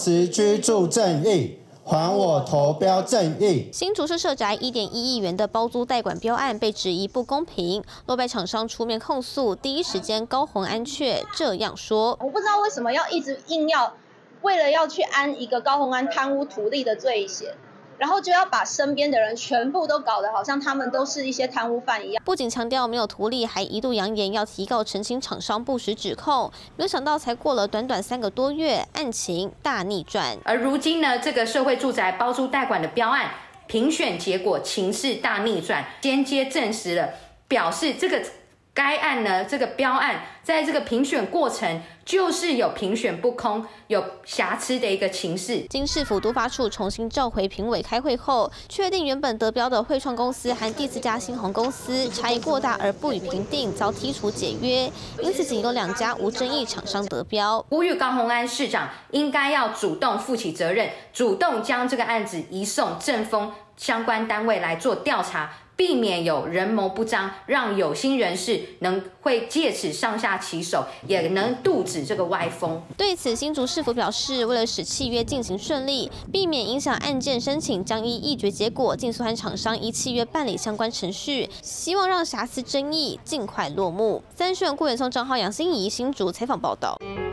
实居住正义。 还我投标正义！ 新竹市社宅1.1亿元的包租代管标案被质疑不公平，落败厂商出面控诉，第一时间高虹安却这样说：“ 我不知道为什么要一直硬要为了要去安一个高虹安贪污图利的罪嫌。” 然后就要把身边的人全部都搞得好像他们都是一些贪污犯一样。 不仅强调没有图利，还一度扬言要提告澄清厂商不实指控。没有想到，才过了短短3个多月，案情大逆转。 而如今呢，这个社会住宅包租代管的标案评选结果情势大逆转，间接证实了，表示该案呢，这个标案在这个评选过程就是有评选不空、有瑕疵的一个情势。 经市府督发处重新召回评委开会后，确定原本得标的汇创公司和第4家新鸿公司差异过大而不予评定，遭剔除解约，因此仅有2家无争议厂商得标。 呼吁高虹安市长应该要主动负起责任，主动将这个案子移送政风相关单位来做调查。 避免有人谋不彰，让有心人士会借此上下其手，也能杜止这个歪风。 对此，新竹市府表示，为了使契约进行顺利，避免影响案件申请，将依议决结果，尽速和厂商依契约办理相关程序，希望让瑕疵争议尽快落幕。3立新闻顾远松、张浩、杨欣怡新竹采访报道。